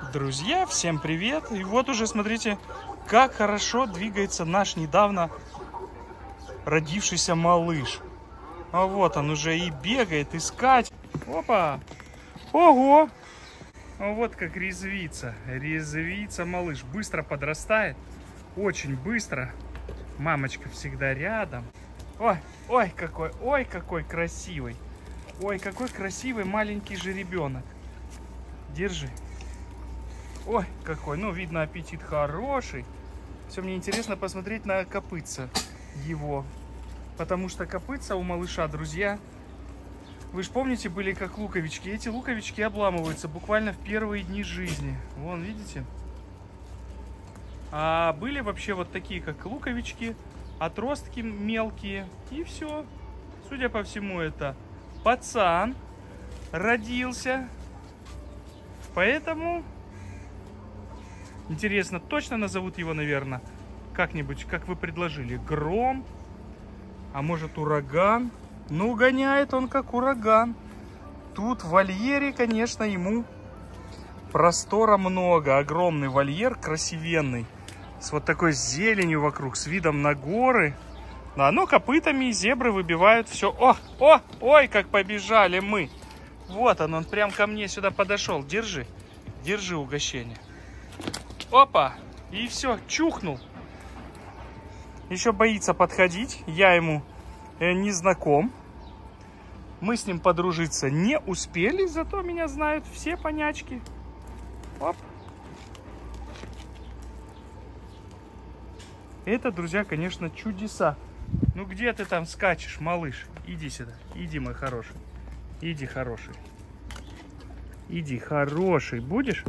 Друзья, всем привет! И вот уже смотрите, как хорошо двигается наш недавно родившийся малыш. А вот он уже и бегает, и скачет. Опа! Ого! Вот как резвится. Резвится малыш. Быстро подрастает. Очень быстро. Мамочка всегда рядом. Ой, какой красивый. Ой, какой красивый маленький жеребенок. Держи. Ой, какой. Ну, видно, аппетит хороший. Все, мне интересно посмотреть на копытца его. Потому что копытца у малыша, друзья, вы же помните, были как луковички. Эти луковички обламываются буквально в первые дни жизни. Вон, видите? А были вообще вот такие, как луковички, отростки мелкие. И все. Судя по всему, это пацан родился. Поэтому... Интересно, точно назовут его, наверное, как-нибудь, как вы предложили, Гром, а может Ураган. Ну, гоняет он как ураган. Тут в вольере, конечно, ему простора много. Огромный вольер, красивенный, с вот такой зеленью вокруг, с видом на горы. Да, но копытами зебры выбивают все. Ой, как побежали мы. Вот он прям ко мне сюда подошел. Держи, держи угощение. Опа! И все, чухнул. Еще боится подходить. Я ему не знаком. Мы с ним подружиться не успели, зато меня знают все понячки. Оп. Это, друзья, конечно, чудеса. Ну где ты там скачешь, малыш? Иди сюда. Иди, мой хороший. Иди, хороший. Иди, хороший. Будешь?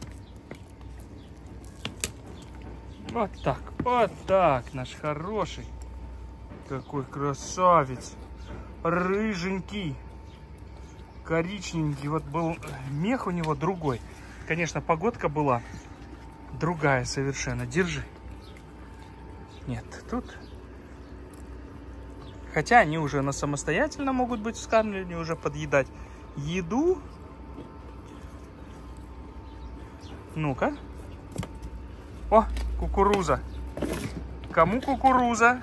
Вот так, наш хороший. Какой красавец. Рыженький. Коричневенький. Вот был мех у него другой. Конечно, погодка была другая совершенно. Держи. Нет, тут... Хотя они уже самостоятельно могут быть вскармливаны, уже подъедать еду. Ну-ка. О, кукуруза. Кому кукуруза?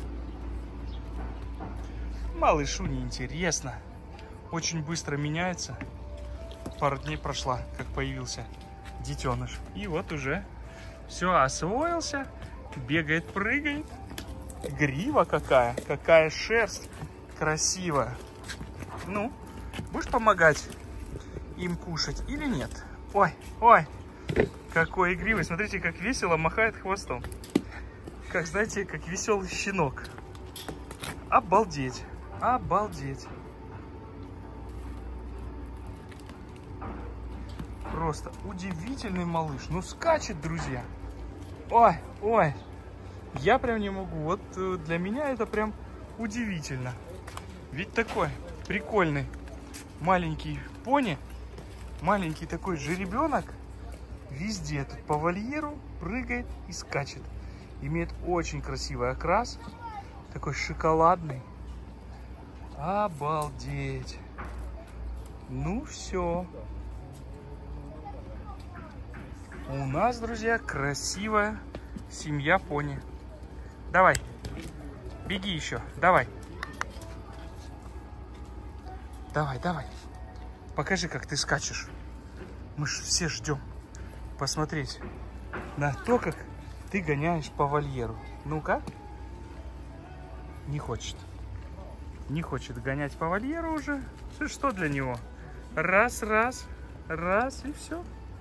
Малышу неинтересно. Очень быстро меняется. Пару дней прошла, как появился детеныш. И вот уже все, освоился. Бегает, прыгает. Грива какая. Какая шерсть красивая. Ну, будешь помогать им кушать или нет? Ой. Какой игривый. Смотрите, как весело махает хвостом. Как, знаете, как веселый щенок. Обалдеть. Обалдеть. Просто удивительный малыш. Ну, скачет, друзья. Ой. Я прям не могу. Вот для меня это прям удивительно. Ведь такой прикольный маленький пони. Маленький такой жеребенок. Везде тут по вольеру прыгает и скачет. Имеет очень красивый окрас. Такой шоколадный. Обалдеть. Ну все. У нас, друзья, красивая семья пони. Давай. Беги еще. Давай. Давай. Покажи, как ты скачешь. Мы же все ждем посмотреть на то, как ты гоняешь по вольеру. Ну-ка. Не хочет. Не хочет гонять по вольеру уже. Что для него? Раз, и все.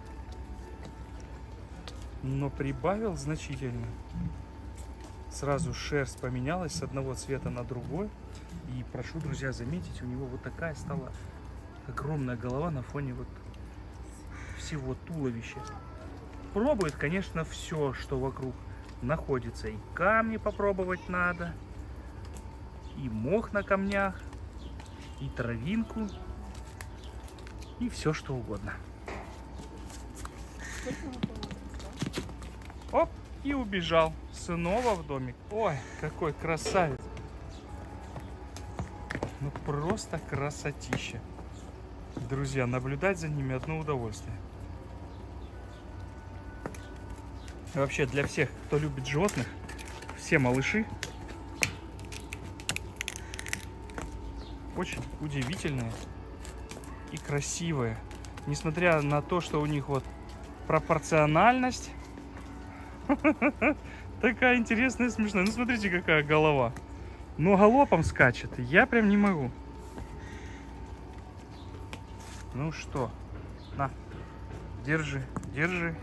Но прибавил значительно. Сразу шерсть поменялась с одного цвета на другой. И прошу, друзья, заметить, у него вот такая стала огромная голова на фоне вот всего туловища. Пробует, конечно, все, что вокруг находится. И камни попробовать надо, и мох на камнях, и травинку, и все, что угодно. Оп, и убежал снова в домик. Ой, какой красавец. Ну, просто красотища. Друзья, наблюдать за ними одно удовольствие. И вообще для всех, кто любит животных, все малыши очень удивительные и красивые. Несмотря на то, что у них вот пропорциональность такая интересная, смешная. Ну смотрите, какая голова. Но галопом скачет. Я прям не могу. Ну что, на, держи, держи.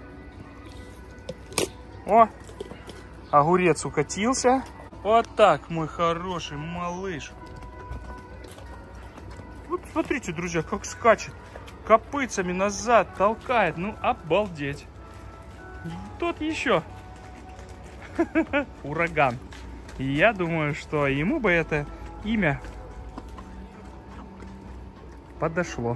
О, огурец укатился. Вот так, мой хороший малыш. Вот смотрите, друзья, как скачет. Копытцами назад толкает. Ну, обалдеть. Тот еще. Ураган. И я думаю, что ему бы это имя подошло.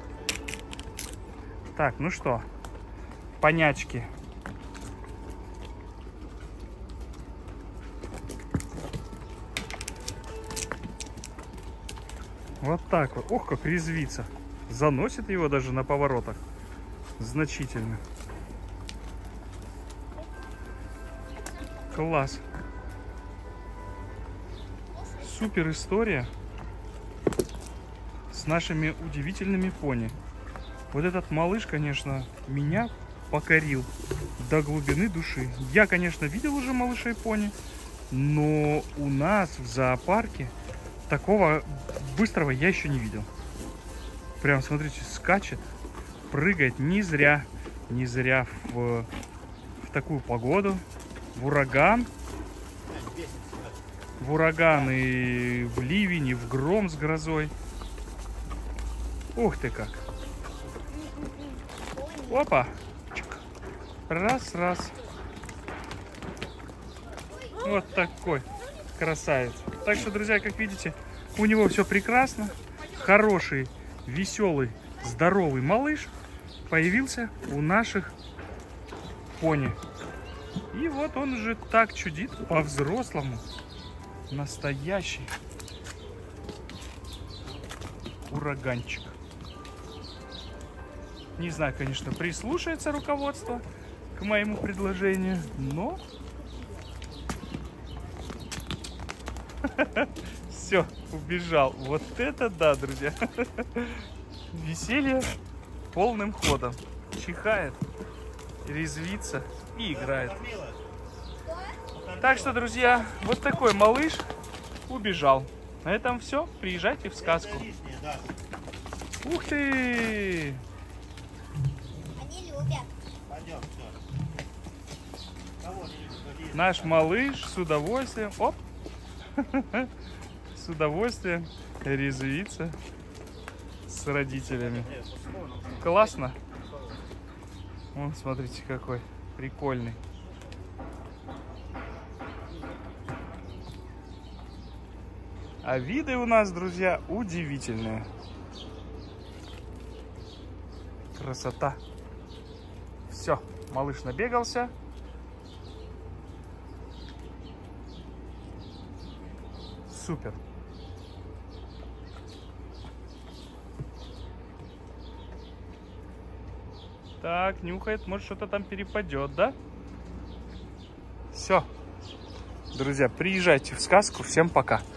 Так, ну что, понячки. Вот так вот. Ох, как резвится. Заносит его даже на поворотах. Значительно. Класс. Супер история с нашими удивительными пони. Вот этот малыш, конечно, меня покорил до глубины души. Я, конечно, видел уже малышей пони, но у нас в зоопарке такого быстрого я еще не видел. Прям, смотрите, скачет, прыгает не зря в такую погоду, в ураган и в ливень, и в гром с грозой. Ух ты как! Опа! Раз, раз. Вот такой красавец. Так что, друзья, как видите, у него все прекрасно. Хороший, веселый, здоровый малыш появился у наших пони. И вот он уже так чудит по-взрослому. Настоящий ураганчик. Не знаю, конечно, прислушается руководство к моему предложению, но все, убежал. Вот это да, друзья. Веселье полным ходом. Чихает, резвится и играет. Так что, друзья, вот такой малыш убежал. На этом все. Приезжайте в сказку. Ух ты! Они любят. Наш малыш с удовольствием, оп, с удовольствием резвится с родителями. Классно. Вот, смотрите, какой прикольный. А виды у нас, друзья, удивительные. Красота. Все, малыш набегался. Супер. Так, нюхает, может что-то там перепадет, да? Все. Друзья, приезжайте в сказку. Всем пока.